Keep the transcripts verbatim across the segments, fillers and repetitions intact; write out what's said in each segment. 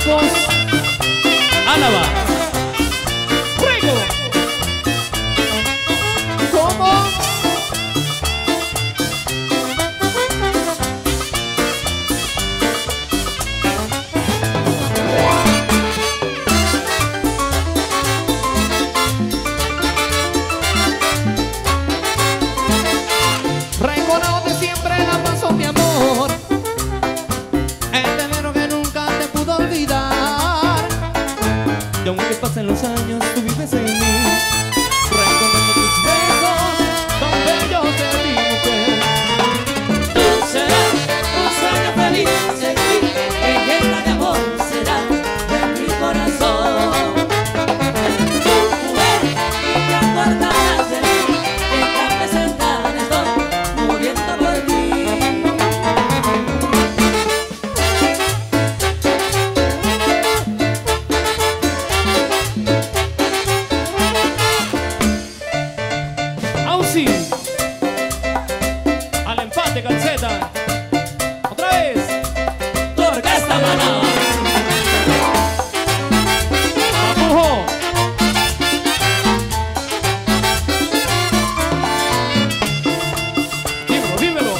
Marcos Álava. ¡Rico! ¿Cómo? Reconoce siempre la paso, mi amor. Entendieron que nunca te pudo olvidar. Y aunque pasen los años, tú vives en mí. Recordando tus besos, tan bellos de mi mujer. Tú serás un sueño feliz, seguir en esta de amor será de mi corazón. Tu mujer, y te acordarás de mí, en cada sentada estoy muriendo por ti. Ausi. Al empate, calceta. Otra vez. Tu orquesta Maná. Apujo. Dímelo, dímelo.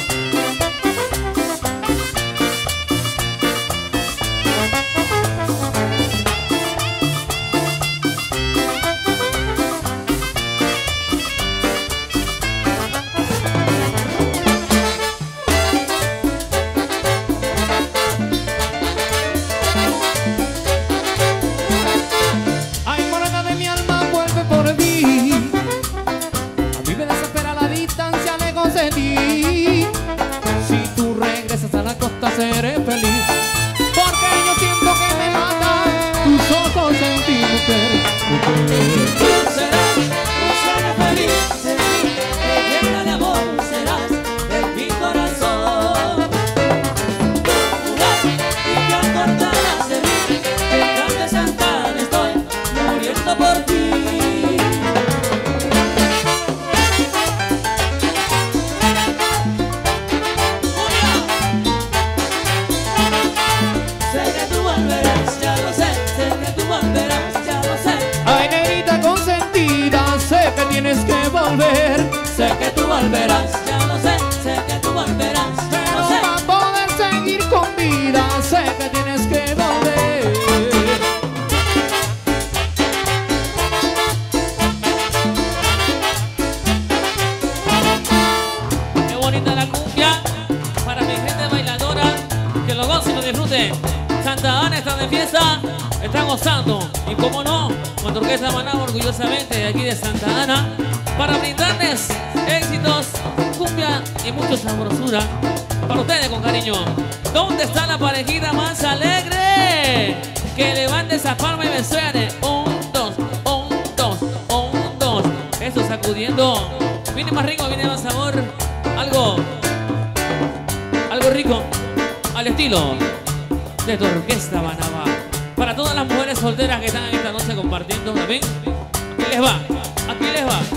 Ay, morena de mi alma, vuelve por mí. A mí me desespera la distancia lejos de ti. Si tú regresas a la costa seré feliz, porque yo siento que me matan tus ojos en ti, mujer, mujer. Tú serás un sueño feliz, seguir en esta de amor serás de mi corazón. Tu mujer, y te acordarás de mí, en cada sentada estoy muriendo por ti. Sé que tú volverás, ya lo sé, sé que tú volverás, ya lo sé. Ay, negrita consentida, sé que tienes que volver, Sé que tú volverás, ya lo sé, sé que tú volverás, ya pero lo sé. para poder seguir con vida, sé que tienes que volver. Qué bonita la cumbia para mi gente bailadora, que lo gocen y lo disfruten. Santa Ana está de fiesta, está gozando. Y como no, con tu orquesta Maná, orgullosamente de aquí de Santa Ana, para brindarles éxitos, cumbia y mucha sabrosura para ustedes con cariño. ¿Dónde está la parejita más alegre? Que levante esa palma y me suene. Un, dos, un, dos, un, dos. Eso sacudiendo. Viene más rico, viene más sabor. Algo, algo rico, al estilo de tu orquesta Manaba. Para todas las mujeres solteras que están esta noche compartiendo también. Aquí les va, aquí les va.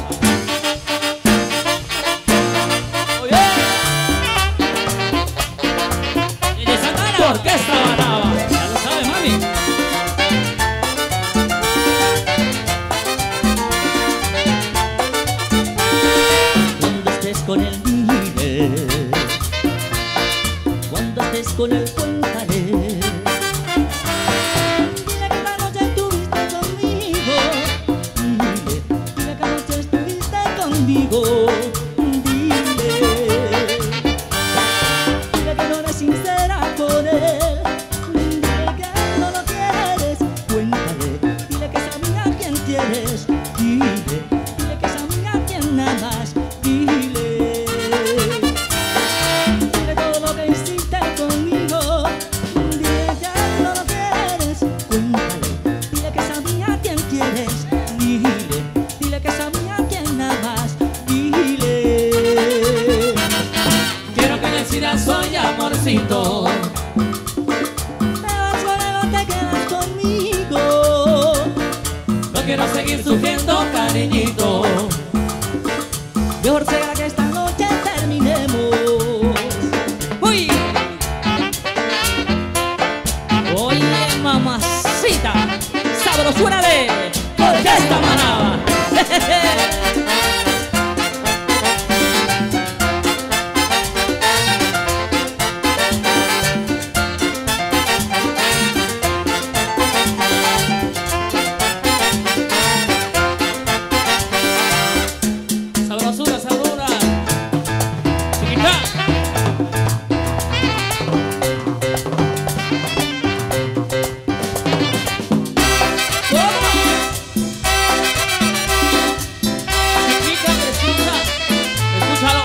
Oye. Y de Santa Ana, tu orquesta Manaba. Ya lo sabes, mami. Cuando estés con él, dile. Cuando estés con él, cuéntale. Dile que esta noche estuviste conmigo. Dile, dile que anoche estuviste conmigo. Dile, dile que no eres sincera con él. Dile que no lo quieres. Cuéntale, dile que esa amiga quien tienes. Dile, dile que esa amiga quien nada más. Dile, dile todo lo que hiciste conmigo. Dile sabrosura de Orquesta Manaba. Sabrosura, sabrosura. Chiquita. Chiquita, preciosa. Escúchalo.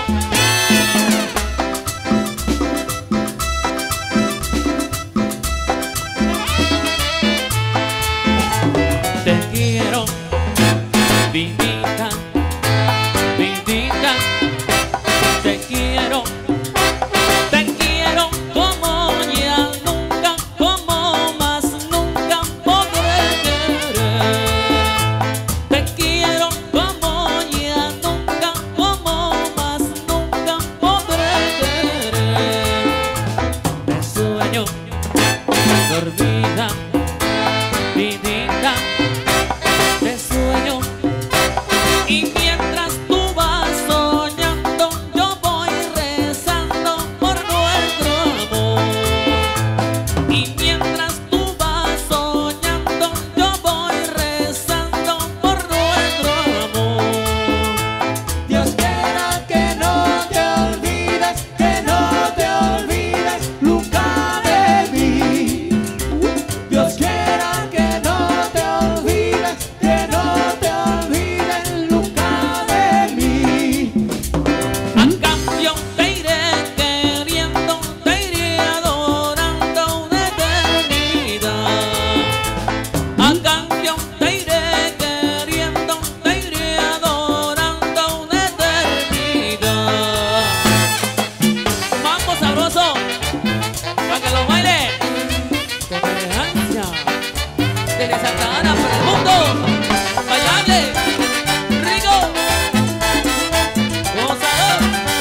Te quiero, vivita, vivita. Te quiero, te quiero como ya nunca, como más nunca podré querer. Te quiero como ya nunca, como más nunca podré querer. Te sueño, dormida, vidita, te sueño. Y mientras tú vas soñando, yo voy rezando por nuestro amor. Y mientras tú vas soñando, yo voy rezando por nuestro amor. Dios quiera que no te olvides, que no te olvides nunca de mí. Dios quiera que no te olvides, que no te olvides nunca de mí. A cambio te iré queriendo, te iré adorando una eternidad. A cambio te iré queriendo, te iré adorando una eternidad. Mambo sabroso, para que lo baile con elegancia. Desde Santa Ana para el mundo, bailable, rico, gozador,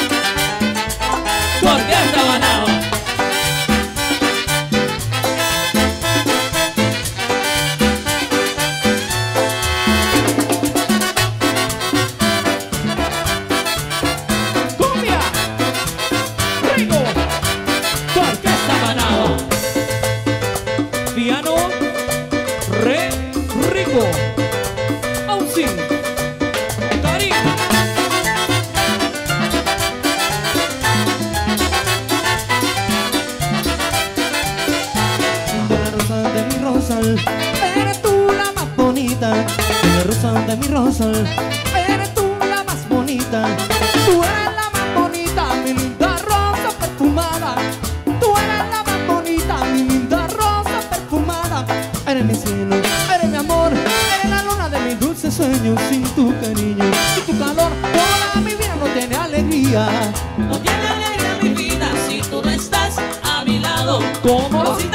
tu Orquesta Manaba. Cumbia, rico, Tu Orquesta Manaba. piano, re, rico, auxin, cari. De la rosa de mi rosal, eres tú la más bonita. De la rosa de mi rosal, eres tú la más bonita. Tú eres la más bonita, mi linda rosa perfumada. Tú eres la más bonita, mi linda rosa perfumada. Eres mi cielo, eres mi amor, eres la luna de mi dulce sueño. Sin tu cariño, sin tu calor, toda mi vida no tiene alegría. No tiene alegría mi vida si tú no estás a mi lado. ¿Cómo? Si